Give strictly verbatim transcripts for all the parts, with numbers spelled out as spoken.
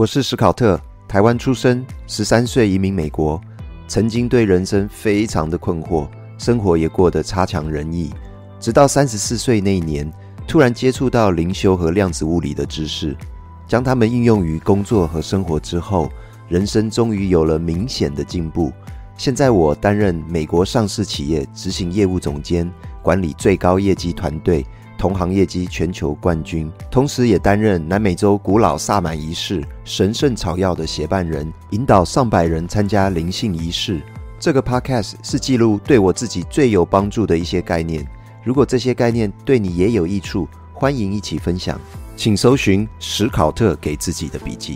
我是史考特，台湾出生，十三岁移民美国，曾经对人生非常的困惑，生活也过得差强人意，直到三十四岁那一年，突然接触到灵修和量子物理的知识，将它们应用于工作和生活之后，人生终于有了明显的进步。现在我担任美国上市企业执行业务总监，管理最高业绩团队，同行业绩全球冠军，同时也担任南美洲古老萨满仪式神圣草药的协办人，引导上百人参加灵性仪式。这个 podcast 是记录对我自己最有帮助的一些概念，如果这些概念对你也有益处，欢迎一起分享，请搜寻史考特给自己的笔记。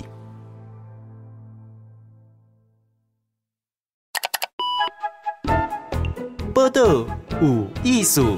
报道有艺术，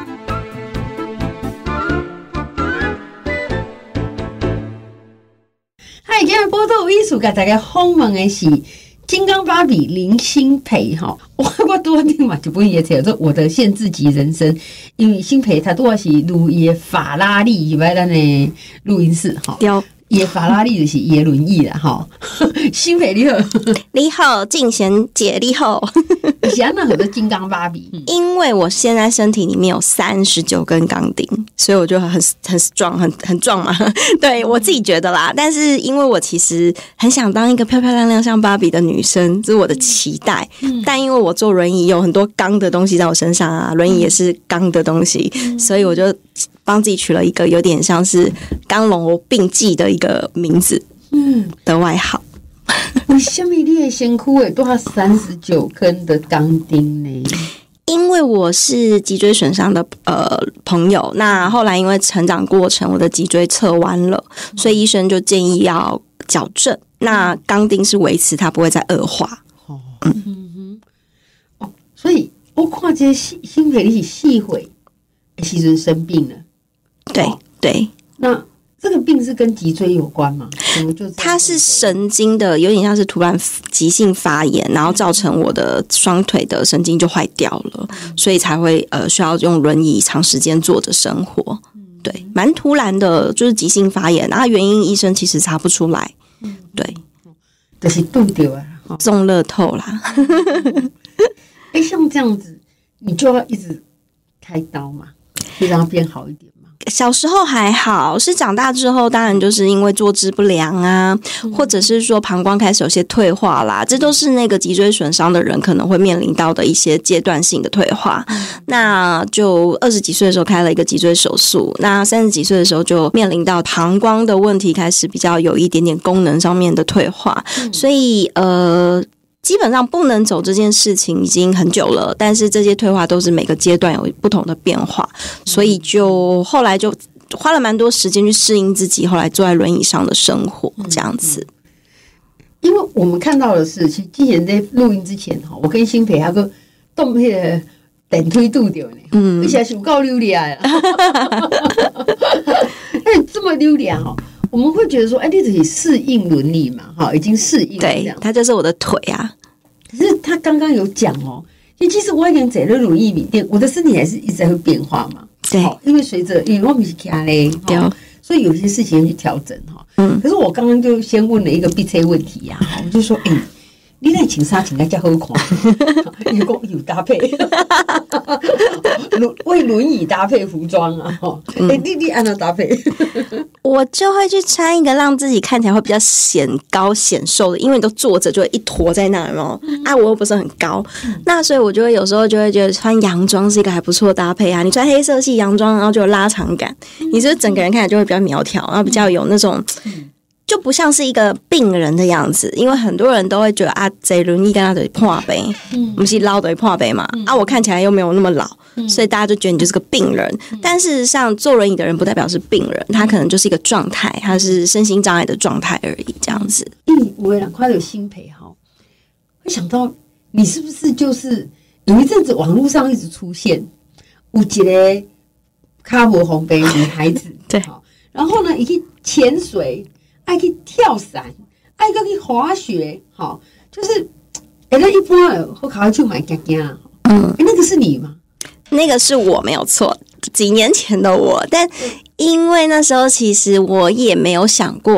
嗨，今日报道有艺术，甲大家访问的是金刚芭比林欣培哈。我我多听嘛，就不也写做我的限制级人生，因为欣培他多是录伊的法拉利以外咱的录音室哈。伊的法拉利就是伊的轮椅啦哈。欣培你好， 你好，静贤姐你好。 以前那很多金刚芭比， 因为我现在身体里面有三十九根钢钉，所以我就很很 strong 很很壮嘛。对我自己觉得啦，但是因为我其实很想当一个漂漂亮亮像芭比的女生，这是我的期待。嗯、但因为我坐轮椅有很多钢的东西在我身上啊，轮椅也是钢的东西，嗯、所以我就帮自己取了一个有点像是钢龙并济的一个名字，嗯的外号。 为什么你的身躯会多三十九根的钢钉呢？ 因为我是脊椎损伤的呃朋友，那后来因为成长过程我的脊椎侧弯了，所以医生就建议要矫正。那钢钉是维持它不会再恶化。哦，嗯哼，哦，所以我看这些欣培你是四岁的时候生病了， 对、哦、对， 那。这个病是跟脊椎有关吗？怎么就它是神经的，有点像是突然急性发炎，然后造成我的双腿的神经就坏掉了，嗯、所以才会呃需要用轮椅长时间坐着生活。嗯、对，蛮突然的，就是急性发炎，然后原因医生其实查不出来。嗯、对， 就是冻掉啊， 中乐透啦。 哎、欸，像这样子，你就要一直开刀嘛，可以让它变好一点。 小时候还好，是长大之后当然就是因为坐姿不良啊，嗯、或者是说膀胱开始有些退化啦，这都是那个脊椎损伤的人可能会面临到的一些阶段性的退化。嗯、那就二十几岁的时候开了一个脊椎手术，那三十几岁的时候就面临到膀胱的问题开始比较有一点点功能上面的退化，嗯、所以呃。基本上不能走这件事情已经很久了，但是这些退化都是每个阶段有不同的变化，所以就后来就花了蛮多时间去适应自己后来坐在轮椅上的生活这样子。 因为我们看到的是，其实之前在录音之前我跟欣培还个动那个电推度掉呢，嗯，而且是有够溜良啦，哎，这么溜良哦。我们会觉得说，哎，你自己适应轮椅嘛，哈，已经适应了这样。 对，它就是我的腿啊。 可是他刚刚有讲哦，因为其实我已经在了轮椅里面，我的身体还是一直在会变化嘛。 对， 因为随着因为我们是卡嘞，对，所以有些事情要去调整哈。嗯。可是我刚刚就先问了一个 B C 问题呀、啊，我就说，哎。你那穿衫穿得较好看，有讲有搭配，为轮椅搭配服装啊！哎、欸，你你按照搭配， 我就会去穿一个让自己看起来会比较显高显瘦的，因为你都坐着就会一坨在那，有没有？嗯、啊，我又不是很高，嗯、那所以我就会有时候就会觉得穿洋装是一个还不错的搭配啊。你穿黑色系洋装，然后就有拉长感，嗯、你是不是整个人看起来就会比较苗条，然后比较有那种。嗯就不像是一个病人的样子，因为很多人都会觉得啊，这轮椅跟他的破杯，嗯，不是老的破杯嘛，嗯、啊，我看起来又没有那么老，嗯、所以大家就觉得你就是个病人。嗯、但事实上，坐轮椅的人不代表是病人，他可能就是一个状态，他是身心障碍的状态而已，这样子。 嗯，我两块有欣培哈，会想到你是不是就是有一阵子网络上一直出现有一个卡无红杯女孩子， 对， 然后呢，一去潜水。爱去跳伞，爱去滑雪，好，就是哎，那一般我考去买夹夹，嗯，那个是你吗？ 那个是我没有错，几年前的我，但因为那时候其实我也没有想过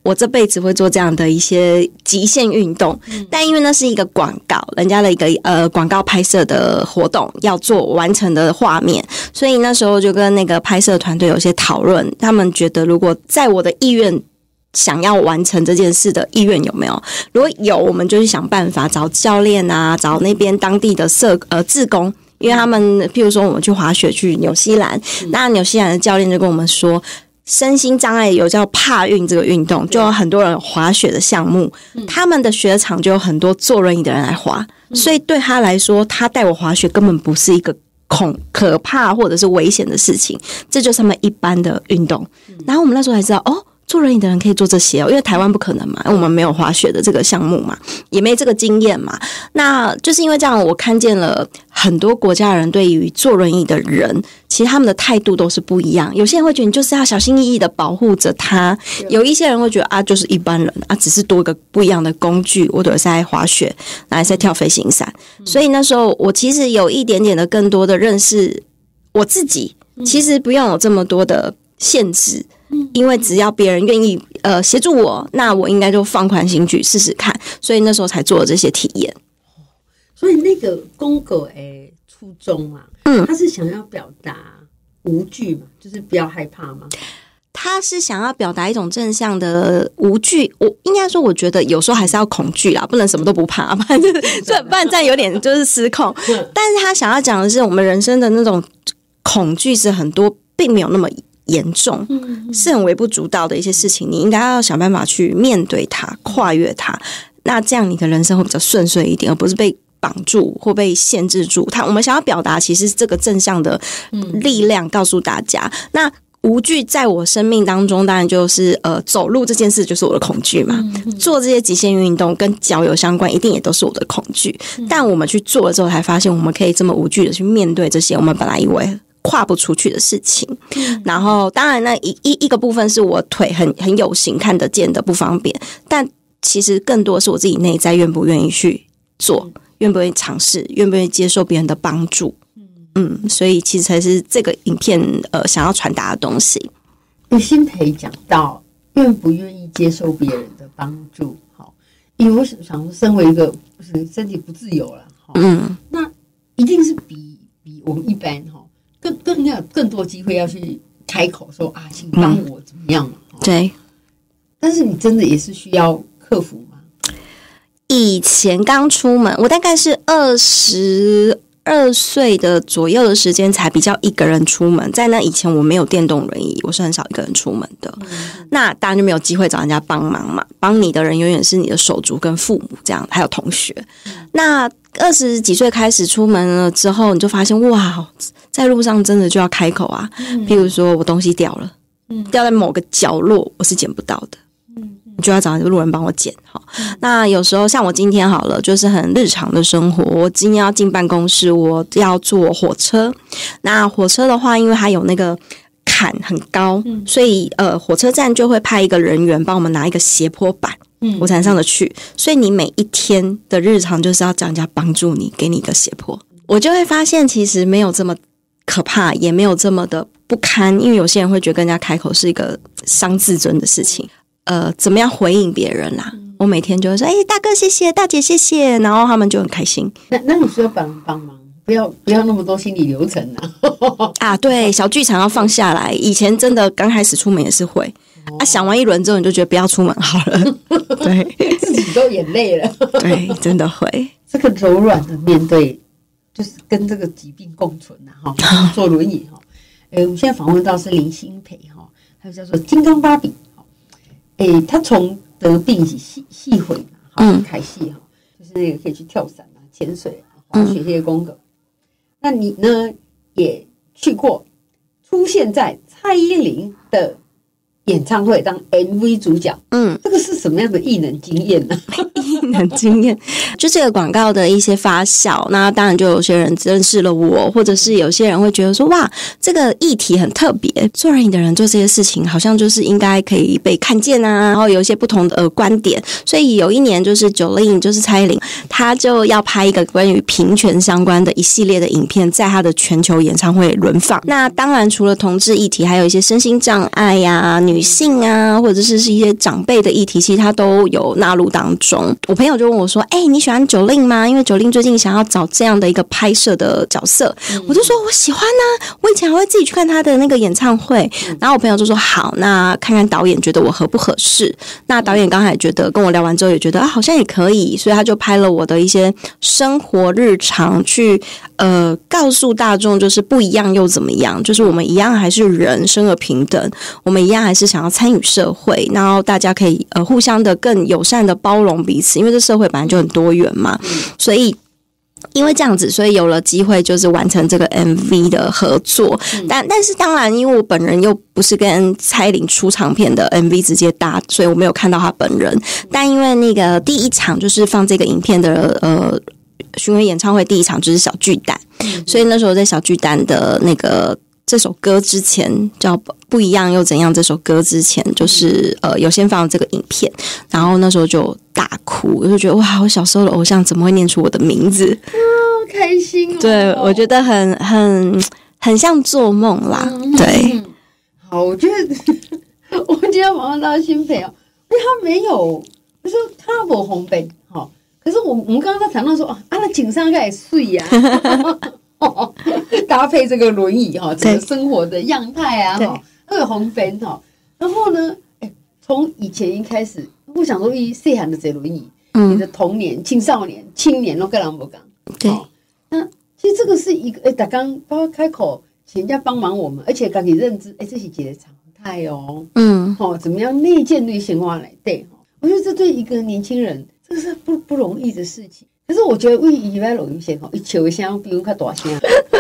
我这辈子会做这样的一些极限运动，嗯、但因为那是一个广告，人家的一个呃广告拍摄的活动要做完成的画面，所以那时候就跟那个拍摄团队有些讨论，他们觉得如果在我的意愿想要完成这件事的意愿有没有？如果有，我们就去想办法找教练啊，找那边当地的社呃志工。因为他们譬如说我们去滑雪去纽西兰，嗯、那纽西兰的教练就跟我们说，身心障碍有叫帕运这个运动，就有很多人滑雪的项目，嗯、他们的雪场就有很多坐轮椅的人来滑，嗯、所以对他来说，他带我滑雪根本不是一个恐可怕或者是危险的事情，这就是他们一般的运动。嗯、然后我们那时候才知道，哦。坐轮椅的人可以做这些哦，因为台湾不可能嘛，因为我们没有滑雪的这个项目嘛，也没这个经验嘛。那就是因为这样，我看见了很多国家的人对于坐轮椅的人，其实他们的态度都是不一样。有些人会觉得你就是要小心翼翼的保护着他，有一些人会觉得啊，就是一般人啊，只是多一个不一样的工具，我都是在滑雪，还是在跳飞行伞。所以那时候我其实有一点点的更多的认识我自己，其实不用有这么多的限制。因为只要别人愿意呃协助我，那我应该就放宽心去试试看，所以那时候才做了这些体验。 所以那个公狗诶初衷啊，嗯，他是想要表达无惧嘛，就是不要害怕嘛。 他是想要表达一种正向的无惧，我应该说，我觉得有时候还是要恐惧啦，不能什么都不怕，不然就不然这样有点就是失控。但是他想要讲的是，我们人生的那种恐惧是很多，并没有那么严重，是很微不足道的一些事情，你应该要想办法去面对它，跨越它，那这样你的人生会比较顺遂一点，而不是被绑住或被限制住。他我们想要表达其实是这个正向的力量告诉大家。那无惧在我生命当中当然就是呃走路这件事就是我的恐惧嘛，做这些极限运动跟脚有相关一定也都是我的恐惧，但我们去做了之后才发现我们可以这么无惧的去面对这些我们本来以为跨不出去的事情。然后当然那一一一个部分是我腿很很有形看得见的不方便，但其实更多是我自己内在愿不愿意去做，愿不愿意尝试，愿不愿意接受别人的帮助。嗯，所以其实才是这个影片呃想要传达的东西。 新培讲到愿不愿意接受别人的帮助，好，因为我想说身为一个身体不自由了，嗯，那一定是比比我们一般哈更更要更多机会要去开口说啊，请帮我怎么样嘛、嗯？ 对。 但是你真的也是需要克服吗？ 以前刚出门，我大概是二十二岁的左右的时间才比较一个人出门。在那以前，我没有电动轮椅，我是很少一个人出门的。嗯、那当然就没有机会找人家帮忙嘛。帮你的人永远是你的手足跟父母这样，还有同学。嗯、那二十几岁开始出门了之后，你就发现哇，在路上真的就要开口啊。嗯、譬如说我东西掉了，嗯、掉在某个角落，我是捡不到的。你就要找路人帮我捡哈。那有时候像我今天好了，就是很日常的生活。我今天要进办公室，我要坐火车。那火车的话，因为它有那个坎很高，嗯、所以呃，火车站就会派一个人员帮我们拿一个斜坡板，嗯、我才上得去。所以你每一天的日常就是要找人家帮助你，给你一个斜坡。我就会发现，其实没有这么可怕，也没有这么的不堪。因为有些人会觉得跟人家开口是一个伤自尊的事情。呃，怎么样回应别人啦？嗯、我每天就会说：“哎、欸，大哥谢谢，大姐谢谢。”然后他们就很开心。 那那你需要帮帮忙，不要不要那么多心理流程啊！ 啊，对，小剧场要放下来。以前真的刚开始出门也是会、哦、啊，想完一轮之后你就觉得不要出门好了。对， 自己都眼泪了。 对，真的会。 这个柔软的面对，就是跟这个疾病共存啊！哈，坐轮椅哈。呃，我们现在访问到是林新培哈，还有叫做金刚芭比。诶，他从得病起细细回嘛，好开戏哈，就是那个可以去跳伞啊、潜水啊、滑雪这些功课。嗯、那你呢也去过，出现在蔡依林的演唱会当 M V 主角，嗯，这个是什么样的艺能经验呢？ 艺能经验就这个广告的一些发酵，那当然就有些人认识了我，或者是有些人会觉得说哇，这个议题很特别，做轮椅的人做这些事情好像就是应该可以被看见啊，然后有一些不同的、呃、观点，所以有一年就是九令，就是蔡依林，她就要拍一个关于平权相关的一系列的影片，在她的全球演唱会轮放。那当然除了同志议题，还有一些身心障碍呀、啊、女女性啊，或者是是一些长辈的议题，其实他都有纳入当中。我朋友就问我说：“哎、欸，你喜欢Jolin吗？因为Jolin最近想要找这样的一个拍摄的角色。嗯”我就说：“我喜欢啊，我以前还会自己去看他的那个演唱会。嗯”然后我朋友就说：“好，那看看导演觉得我合不合适。”那导演刚才觉得跟我聊完之后也觉得啊，好像也可以，所以他就拍了我的一些生活日常，去呃告诉大众，就是不一样又怎么样，就是我们一样还是人，生而平等，我们一样还是想要参与社会，然后大家可以呃互相的更友善的包容彼此，因为这社会本来就很多元嘛，所以。因为这样子，所以有了机会，就是完成这个 M V 的合作。嗯、但但是当然，因为我本人又不是跟蔡依林出唱片的 M V 直接搭，所以我没有看到她本人。但因为那个第一场就是放这个影片的呃巡回演唱会，第一场就是小巨蛋，嗯、所以那时候在小巨蛋的那个。这首歌之前叫不一样又怎样？这首歌之前就是呃有先放这个影片，然后那时候就大哭，我就觉得哇，我小时候的偶像怎么会念出我的名字？ 啊，开心哦！ 对，我觉得很很很像做梦啦。嗯、对， 好，我觉得我今天马上到新北哦，因为他没有，就是他没红本哈，可是我我们刚刚在谈到说啊，啊那景上该睡呀。搭配这个轮椅哈，整个生活的样态啊哈，都有红粉哈。然后呢，哎，从以前一开始，我想说，一细汉的这轮椅，嗯、你的童年、青少年、青年都跟人不讲。 对， 那其实这个是一个哎，打刚包括开口，请人家帮忙我们，而且自己认知，哎，这是一个常态哦。嗯，好、哦，怎么样内建对显化来对哈？我觉得这对一个年轻人，这是不不容易的事情。可是我觉得为以外录音线吼，一笑一声比我较大声。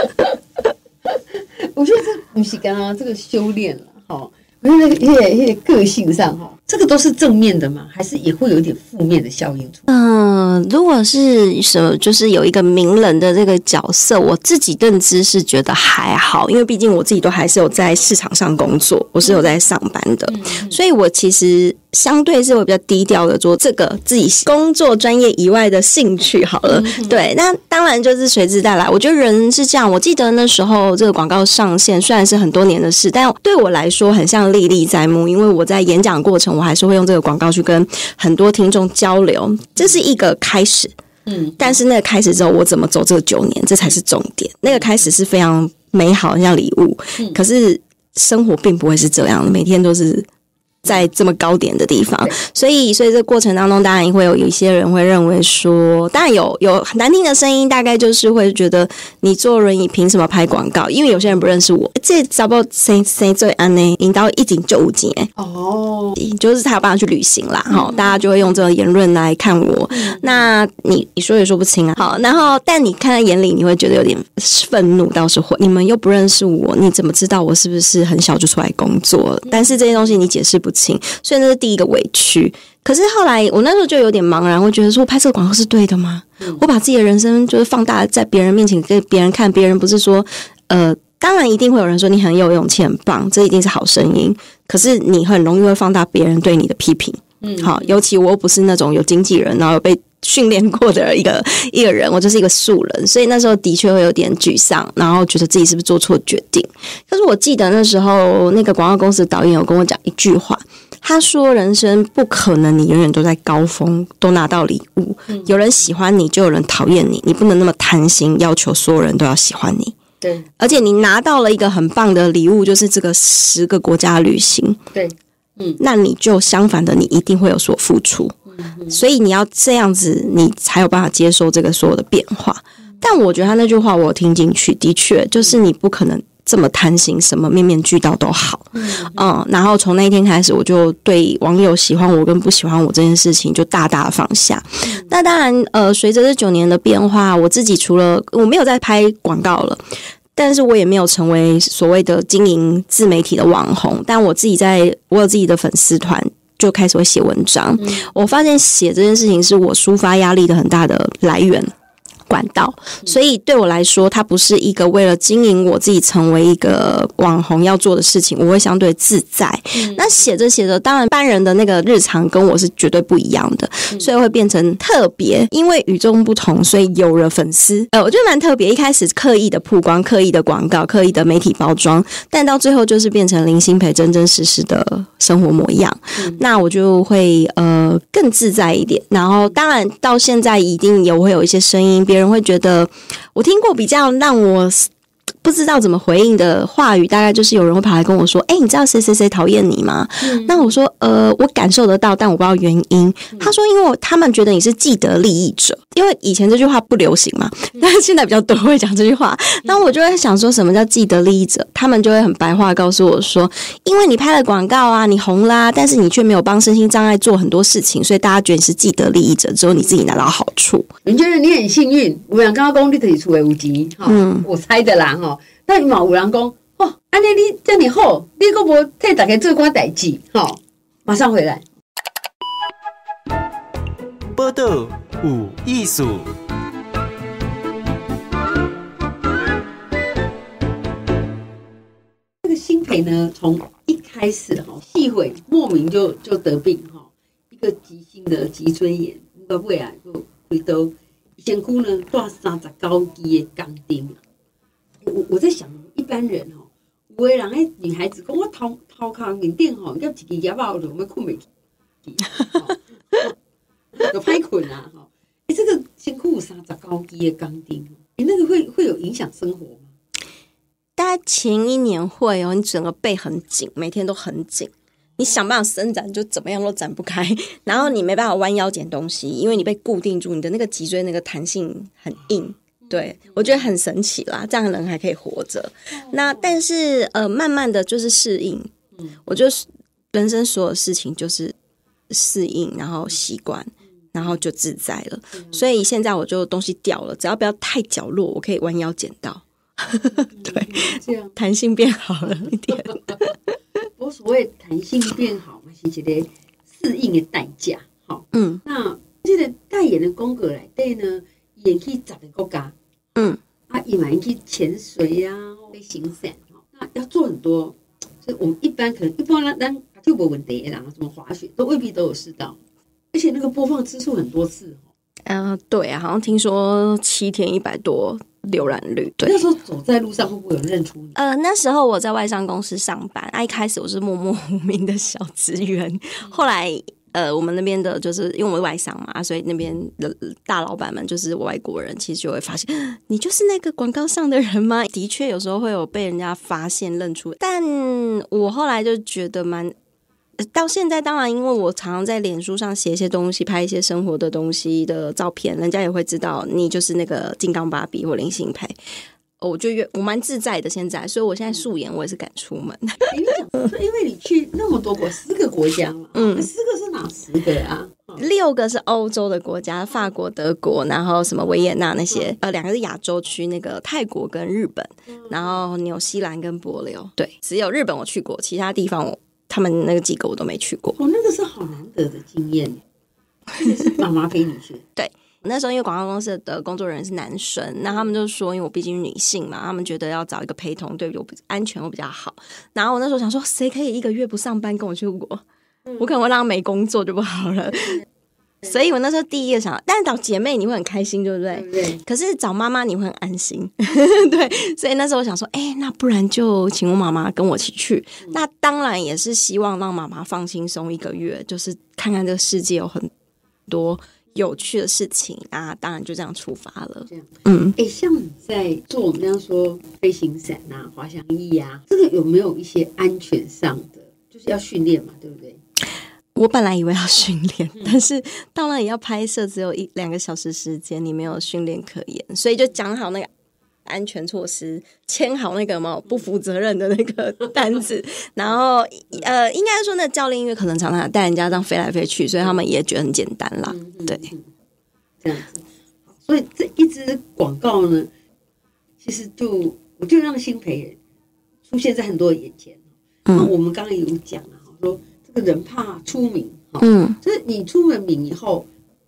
我觉得这不是刚刚这个修炼了哈，我觉得那个那个那个个性上哈，这个都是正面的嘛，还是也会有一点负面的效应出来？ 嗯、呃，如果是什么，就是有一个名人的这个角色，我自己认知是觉得还好，因为毕竟我自己都还是有在市场上工作，我是有在上班的，嗯、所以我其实。相对是会比较低调的做这个自己工作专业以外的兴趣好了，嗯、对，那当然就是随之带来。我觉得人是这样，我记得那时候这个广告上线虽然是很多年的事，但对我来说很像历历在目，因为我在演讲过程，我还是会用这个广告去跟很多听众交流，这是一个开始。嗯，但是那个开始之后，我怎么走这个九年，这才是重点。那个开始是非常美好，像礼物，嗯、可是生活并不会是这样的，每天都是。在这么高点的地方，所以所以这个过程当中，当然会有一些人会认为说，当然有有很难听的声音，大概就是会觉得你坐轮椅凭什么拍广告？因为有些人不认识我，这找不到谁谁最安呢？引到一景就五景哎哦，就是他有办法去旅行啦，哈、嗯，大家就会用这个言论来看我。嗯、那你你说也说不清啊，好，然后但你看在眼里，你会觉得有点愤怒，倒是会，你们又不认识我，你怎么知道我是不是很小就出来工作？嗯、但是这些东西你解释不。所以那是第一个委屈。可是后来我那时候就有点茫然，会觉得说我拍这个广告是对的吗？嗯、我把自己的人生就是放大在别人面前给别人看，别人不是说呃，当然一定会有人说你很有勇气很棒，这一定是好声音，可是你很容易会放大别人对你的批评。嗯，好，尤其我又不是那种有经纪人然后有被训练过的一个一个人，我就是一个素人，所以那时候的确会有点沮丧，然后觉得自己是不是做错决定。可是我记得那时候那个广告公司的导演有跟我讲一句话，他说人生不可能你永远都在高峰都拿到礼物，嗯、有人喜欢你就有人讨厌你，你不能那么贪心要求所有人都要喜欢你。 对， 而且你拿到了一个很棒的礼物，就是这个十个国家旅行。 对，嗯， 那你就相反的，你一定会有所付出。所以你要这样子，你才有办法接受这个所有的变化。但我觉得他那句话我有听进去，的确就是你不可能这么贪心，什么面面俱到都好。嗯, 嗯，然后从那一天开始，我就对网友喜欢我跟不喜欢我这件事情就大大放下。嗯、那当然，呃，随着这九年的变化，我自己除了我没有在拍广告了。但是我也没有成为所谓的经营自媒体的网红，但我自己在我有自己的粉丝团。就开始会写文章，嗯、我发现写这件事情是我抒发压力的很大的来源。 管道，所以对我来说，它不是一个为了经营我自己成为一个网红要做的事情，我会相对自在。嗯、那写着写着，当然一般人的那个日常跟我是绝对不一样的，嗯、所以会变成特别，因为与众不同，所以有了粉丝。呃，我觉得蛮特别。一开始刻意的曝光、刻意的广告、刻意的媒体包装，但到最后就是变成林欣培真真实实的生活模样。嗯、那我就会呃更自在一点。然后当然到现在一定也会有一些声音，别人会觉得我听过比较让我不知道怎么回应的话语，大概就是有人会跑来跟我说：“哎、欸，你知道谁谁谁讨厌你吗？”嗯、那我说：“呃，我感受得到，但我不知道原因。”他说：“因为我他们觉得你是既得利益者，因为以前这句话不流行嘛，但是现在比较多会讲这句话。那我就会想说什么叫既得利益者？他们就会很白话告诉我说：因为你拍了广告啊，你红啦，但是你却没有帮身心障碍做很多事情，所以大家觉得你是既得利益者，只有你自己拿到好处。 你觉得你很幸运？有人刚刚讲你可以出来有钱，嗯，我猜的啦哈。”但嘛有人讲哦，安尼你这么好，你阁无替大家做寡代志，吼，马上回来。 报道有艺术。 这个欣培呢，从一开始哈，细会莫名就就得病哈，一个急性的脊椎炎，到尾啊就回到身躯呢带三十九支的钢钉。我我在想，一般人吼，有的人迄女孩子讲，我头头壳面顶吼，要一支叶仔，我就要困袂去，就歹困啊吼。哎、欸，这个身躯有三十九支的钢钉，哎、欸，那个会会有影响生活吗？ 大概前一年会哦，你整个背很紧，每天都很紧，你想办法伸展就怎么样都展不开，然后你没办法弯腰捡东西，因为你被固定住，你的那个脊椎那个弹性很硬。对，我觉得很神奇啦，这样的人还可以活着。那但是呃，慢慢的就是适应。嗯，我觉得人生所有事情就是适应，然后习惯，然后就自在了。所以现在我就东西掉了，只要不要太角落，我可以弯腰捡到。对，这样弹性变好了一点。 我所谓弹性变好嘛，是一个适应的代价。好，嗯，那这个代言的功课来对呢，演去十个国家。嗯，啊，伊嘛去潜水啊，飞行伞，那要做很多，所以我们一般可能一般咱咱就无问题的人，什么滑雪都未必都有试到，而且那个播放次数很多次。 嗯、呃，对啊，好像听说七天一百多浏览率。对， 那时候走在路上会不会有人认出你？ 呃，那时候我在外商公司上班，啊，一开始我是默默无名的小职员，嗯、后来。呃，我们那边的就是因为我们外商嘛，所以那边的大老板们就是外国人，其实就会发现你就是那个广告上的人吗？的确有时候会有被人家发现认出，但我后来就觉得蛮，到现在当然因为我常常在脸书上写一些东西，拍一些生活的东西的照片，人家也会知道你就是那个金刚芭比或林欣培。我就越我蛮自在的现在，所以我现在素颜我也是敢出门。 你讲，因为你去那么多国，十个国家嘛，嗯，十个是哪十个啊？ 六个是欧洲的国家，法国、德国，然后什么维也纳那些，嗯、呃，两个是亚洲区，那个泰国跟日本，嗯、然后纽西兰跟帛琉，对，只有日本我去过，其他地方我他们那个几个我都没去过。 哦，那个是好难得的经验，是妈妈陪你去， 对。那时候因为广告公司的工作人员是男生，那他们就说因为我毕竟是女性嘛，他们觉得要找一个陪同对我安全会比较好。然后我那时候想说谁可以一个月不上班跟我出国，嗯、我可能会让他没工作就不好了。嗯、所以我那时候第一个想，但是找姐妹你会很开心对不对？对，可是找妈妈你会很安心。对，所以那时候我想说哎，那不然就请我妈妈跟我一起去。嗯、那当然也是希望让妈妈放轻松一个月，就是看看这个世界有很多有趣的事情啊，当然就这样出发了。这样， 嗯，哎、欸，像你在做我们这样说飞行伞啊、滑翔翼啊，这个有没有一些安全上的，就是要训练嘛，对不对？ 我本来以为要训练，嗯、但是当然也要拍摄，只有一两个小时时间，你没有训练可言，所以就讲好那个安全措施，签好那个嘛不负责任的那个单子，然后呃，应该说那教练因为可能常常带人家这样飞来飞去，所以他们也觉得很简单啦。嗯、对、嗯，这样子。所以这一支广告呢，其实就我就让欣培出现在很多人眼前。嗯，我们刚刚有讲啊，说这个人怕出名，嗯，就是你出了名以后，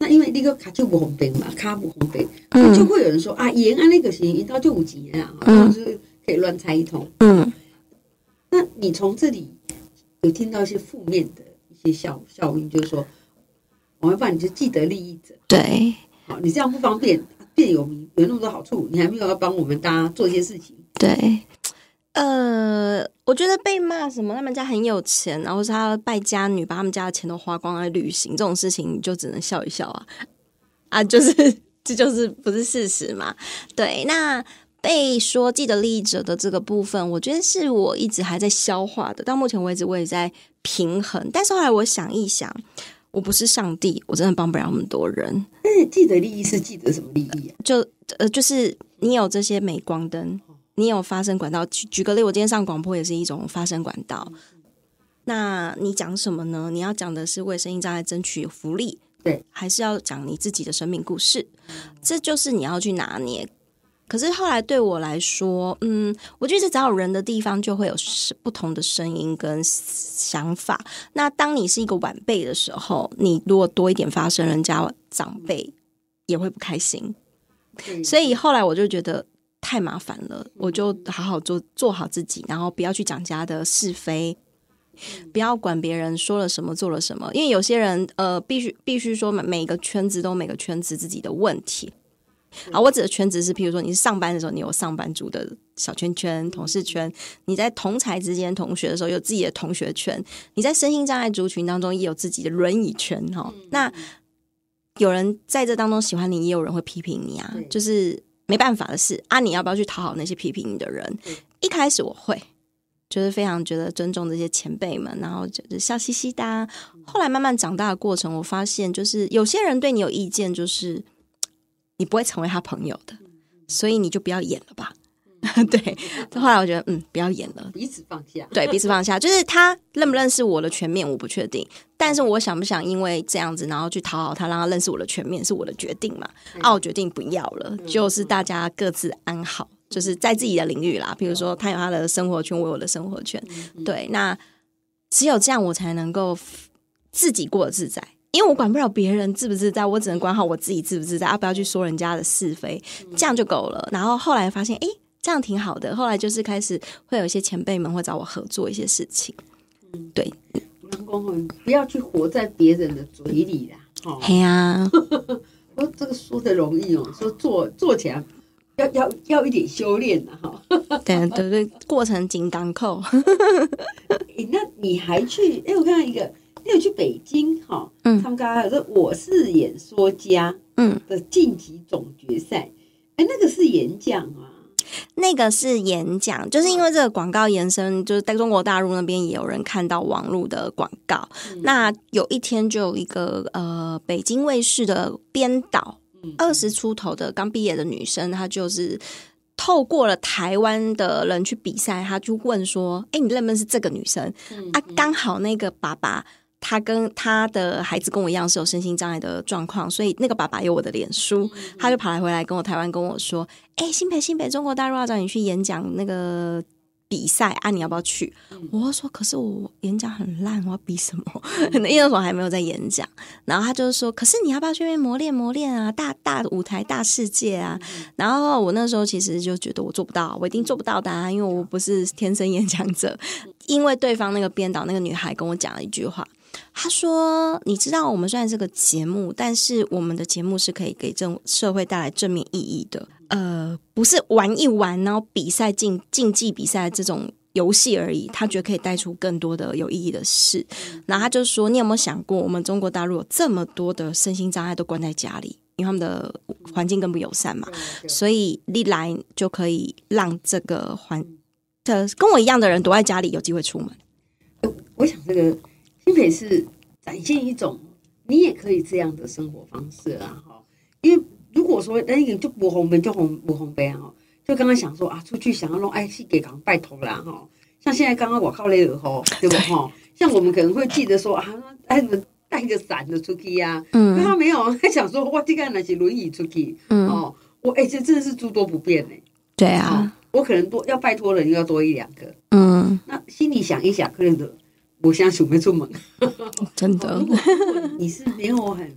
那因为那个卡就不红便嘛，卡不红便，嗯，就会有人说啊，盐啊那个行，一到就五级啊，然后就是可以乱猜一通。嗯，那你从这里有听到一些负面的一些效效应，就是说，我们把你就既得利益者， 对， 好，你这样不方便变有名，有那么多好处，你还没有要帮我们大家做一些事情， 对。呃，我觉得被骂什么他们家很有钱，然后是他败家女，把他们家的钱都花光来旅行，这种事情你就只能笑一笑啊啊，就是这就是不是事实嘛？对，那被说既得利益者的这个部分，我觉得是我一直还在消化的，到目前为止我也在平衡，但是后来我想一想，我不是上帝，我真的帮不了那么多人。 但是既得利益是既得什么利益啊？ 就呃，就是你有这些镁光灯。你有发声管道，举举个例，我今天上广播也是一种发声管道。那你讲什么呢？你要讲的是为身心障碍争取福利， 对， 还是要讲你自己的生命故事？这就是你要去拿捏。可是后来对我来说，嗯，我觉得只要有人的地方就会有不同的声音跟想法。那当你是一个晚辈的时候，你如果多一点发声，人家长辈也会不开心。所以后来我就觉得太麻烦了，我就好好做做好自己，然后不要去讲家的是非，不要管别人说了什么做了什么，因为有些人呃，必须必须说每个圈子都有每个圈子自己的问题。好，我指的圈子是，譬如说你是上班的时候，你有上班族的小圈圈、同事圈；你在同侪之间同学的时候，有自己的同学圈；你在身心障碍族群当中，也有自己的轮椅圈。哈、嗯，那有人在这当中喜欢你，也有人会批评你啊，就是没办法的事啊。你要不要去讨好那些批评你的人？一开始我会，就是非常觉得尊重这些前辈们，然后就是笑嘻嘻的、啊。后来慢慢长大的过程，我发现就是有些人对你有意见，就是你不会成为他朋友的，所以你就不要演了吧。对，后来我觉得嗯，不要演了， 彼此放下。 对，彼此放下，就是他认不认识我的全面我不确定，但是我想不想因为这样子然后去讨好他，让他认识我的全面是我的决定嘛。啊，我决定不要了，就是大家各自安好，就是在自己的领域啦，比如说他有他的生活圈，我有我的生活圈，对，那只有这样我才能够自己过得自在，因为我管不了别人自不自在，我只能管好我自己自不自在，啊，不要去说人家的是非，这样就够了。然后后来发现诶这样挺好的，后来就是开始会有一些前辈们会找我合作一些事情。嗯，对， 不要去活在别人的嘴里啦。哦， 嘿呀， 我这个说的容易哦，说做做起来要要要一点修炼的哈。 对对对，过程紧当扣。 欸，那你还去？哎，我看到一个，你有去北京哈？嗯，他们刚刚有说我是演说家，嗯的晋级总决赛。哎，那个是演讲啊。 那个是演讲，就是因为这个广告延伸，就是在中国大陆那边也有人看到网络的广告。嗯、那有一天就有一个呃北京卫视的编导，二十出头的刚毕业的女生，她就是透过了台湾的人去比赛，她就问说：“哎，你认不认识这个女生？”嗯、啊，刚好那个爸爸。他跟他的孩子跟我一样是有身心障碍的状况，所以那个爸爸有我的脸书，他就跑来回来跟我台湾跟我说：“哎、欸，新北新北，中国大陆要找你去演讲那个比赛啊，你要不要去？”嗯、我说：“可是我演讲很烂，我要比什么？可能因为我还没有在演讲。”然后他就说：“可是你要不要去那边磨练磨练啊？大大舞台大世界啊！”嗯、然后我那时候其实就觉得我做不到，我一定做不到的啊，因为我不是天生演讲者。因为对方那个编导那个女孩跟我讲了一句话。他说：“你知道，我们虽然是个节目，但是我们的节目是可以给正社会带来正面意义的。呃，不是玩一玩，然后比赛竞竞技比赛这种游戏而已。他觉得可以带出更多的有意义的事。然后他就说：你有没有想过，我们中国大陆有这么多的身心障碍都关在家里，因为他们的环境更不友善嘛，所以历来就可以让这个环的跟我一样的人躲在家里有机会出门。 我想这个。”新北是展现一种你也可以这样的生活方式啊，因为如果说那个就不红本就红不红本啊，就刚刚想说啊，出去想要弄哎去给港拜头啦哈，像现在刚刚我靠那个吼，对不哈？像我们可能会记得说啊，哎带个伞的出去呀、啊，嗯，可他没有，他想说哇，这个那些轮椅出去，嗯哦，我哎这真的是诸多不便呢、欸， 对啊、哦， 我可能多要拜托人要多一两个，嗯，那心里想一想，可能的。我现在准备出门， 真的。 如果你是没有很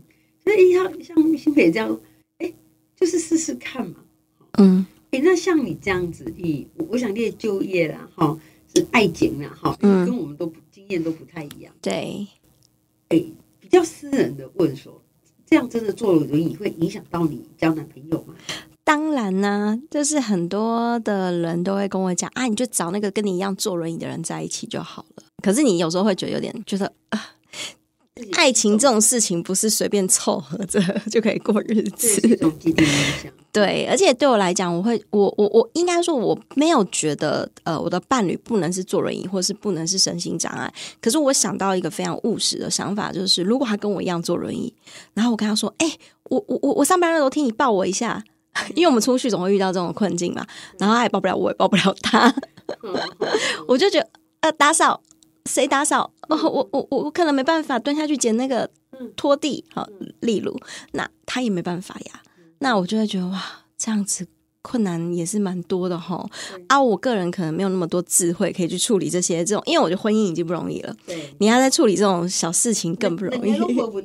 所以像像新培这样，哎，就是试试看嘛。 嗯， 哎，那像你这样子，你我想你的就业啦，哈，是爱情啦，哈， 嗯， 跟我们都不经验都不太一样。 对， 哎，比较私人的问说，这样真的坐轮椅会影响到你交男朋友吗？ 当然呢、啊，就是很多的人都会跟我讲啊，你就找那个跟你一样坐轮椅的人在一起就好了。可是你有时候会觉得有点觉得啊，爱情这种事情不是随便凑合着就可以过日子， 这种既定印象。 对，而且对我来讲，我会，我我我应该说，我没有觉得，呃，我的伴侣不能是坐轮椅，或是不能是身心障碍。可是我想到一个非常务实的想法，就是如果他跟我一样坐轮椅，然后我跟他说，哎、欸，我我我我上班的楼梯，你抱我一下，因为我们出去总会遇到这种困境嘛。然后他也抱不了我，也抱不了他，我就觉得，呃，打扫谁打扫？哦，我我我我可能没办法蹲下去捡那个拖地，好，例如，那他也没办法呀。那我就会觉得哇，这样子困难也是蛮多的齁。啊，我个人可能没有那么多智慧可以去处理这些这种，因为我觉得婚姻已经不容易了，对，你要再处理这种小事情更不容易。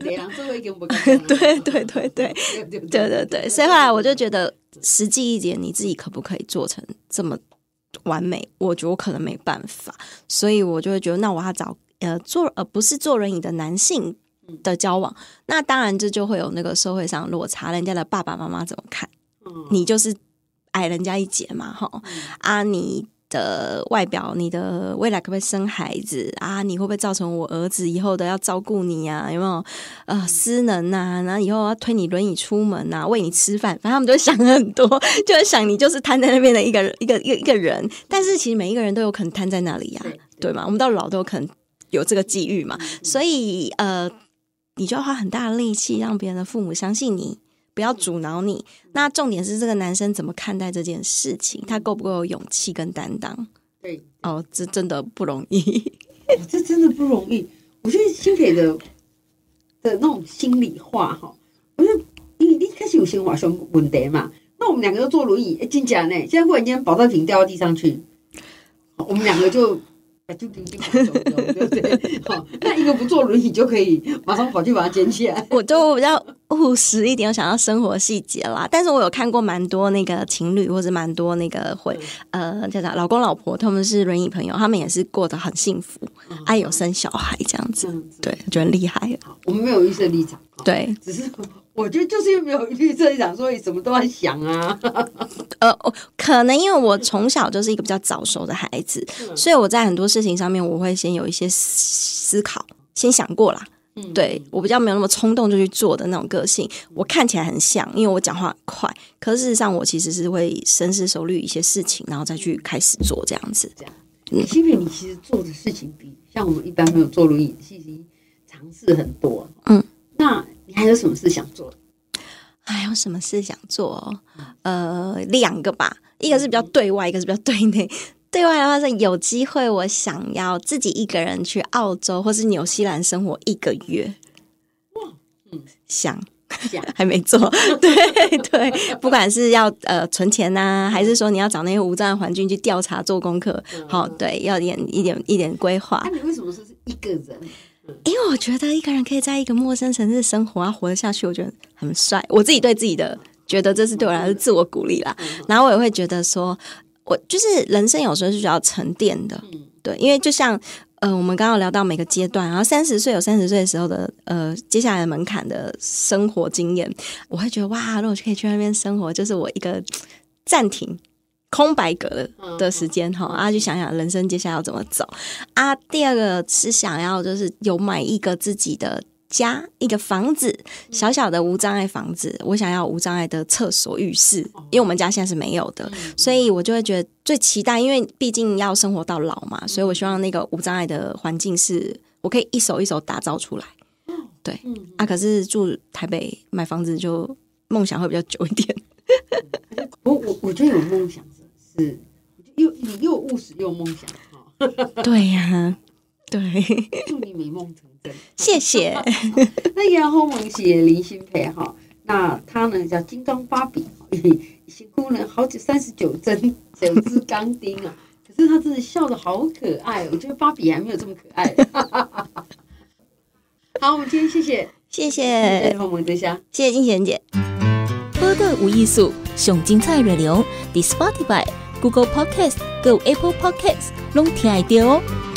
对对对对对对对对，所以后来我就觉得实际一点，你自己可不可以做成这么完美？我觉得我可能没办法，所以我就会觉得，那我要找呃坐呃不是坐轮椅的男性的交往，那当然这就会有那个社会上落差，人家的爸爸妈妈怎么看？嗯、你就是矮人家一截嘛，哈、嗯、啊，你的外表，你的未来可不可以生孩子啊？你会不会造成我儿子以后的要照顾你啊？有没有呃失能啊？然后以后要推你轮椅出门啊，喂你吃饭，反正他们就会想很多，就会想你就是瘫在那边的一个一个一个一个人，但是其实每一个人都有可能瘫在那里呀、啊，对吗？我们到老都有可能有这个际遇嘛，所以呃。你就要花很大的力气让别人的父母相信你，不要阻挠你。那重点是这个男生怎么看待这件事情，他够不够有勇气跟担当？对，哦，这真的不容易， 哦、这真的不容易。我觉得新培的的那种心里话哈，我觉得因为你开始有心话上问题嘛，那我们两个都坐轮椅，哎，真假呢？现在忽然间保特瓶掉到地上去，我们两个就。就平平跑走，对不对？好，那一个不坐轮椅就可以马上跑去把它捡起来。 我就比较务实一点，我想要生活细节啦。但是我有看过蛮多那个情侣，或者蛮多那个会呃叫啥老公老婆，他们是轮椅朋友，他们也是过得很幸福，爱、嗯、有生小孩这样子。嗯、对，我觉得很厉害。 我们没有预设立场，对，只是。我觉得就是因为没有预设立场，所以什么都在想啊。 呃，可能因为我从小就是一个比较早熟的孩子，嗯、所以我在很多事情上面，我会先有一些思考，先想过啦。嗯、对我比较没有那么冲动就去做的那种个性。我看起来很像，因为我讲话很快，可是事实上我其实是会深思熟虑一些事情，然后再去开始做这样子。这样， 嗯，因为你其实做的事情比像我们一般没有坐轮椅，其实尝试很多。嗯，那。你还有什么事想做？ 还有什么事想做？呃，两个吧，一个是比较对外，一个是比较对内。对外的话是有机会，我想要自己一个人去澳洲或是纽西兰生活一个月。哇，嗯，想。还没做，对对，不管是要呃存钱呐、啊，还是说你要找那些无障碍环境去调查做功课，好、嗯，对，要点一点一点规划。 那、啊、你为什么说是一个人？ 因为我觉得一个人可以在一个陌生城市生活，要活得下去，我觉得很帅。我自己对自己的觉得这是对我来说自我鼓励啦。然后我也会觉得说，我就是人生有时候是需要沉淀的，对，因为就像呃我们刚刚聊到每个阶段，然后三十岁有三十岁的时候的呃接下来的门槛的生活经验，我会觉得哇，如果可以去那边生活，就是我一个暂停。空白格的时间哈、嗯、啊，去想想人生接下来要怎么走啊。第二个是想要就是有买一个自己的家，一个房子，小小的无障碍房子。我想要无障碍的厕所、浴室，因为我们家现在是没有的，所以我就会觉得最期待，因为毕竟要生活到老嘛，所以我希望那个无障碍的环境是我可以一手一手打造出来。对啊，可是住台北买房子就梦想会比较久一点。 我我我觉得有梦想是又你又务实又梦想哈。 对呀、啊，对， 祝你美梦成真， 谢谢。 那然后我们写林新培哈，那他呢叫金刚芭比，辛苦了好几三十九针九支钢钉啊，可是他真的笑得好可爱，我觉得芭比还没有这么可爱。好，我们今天谢谢谢谢， 我们这下， 谢谢金贤姐。 报道有艺术，上精彩内容，伫 Spotify、Google Podcast、还有 Apple Podcast， 拢听得到哦。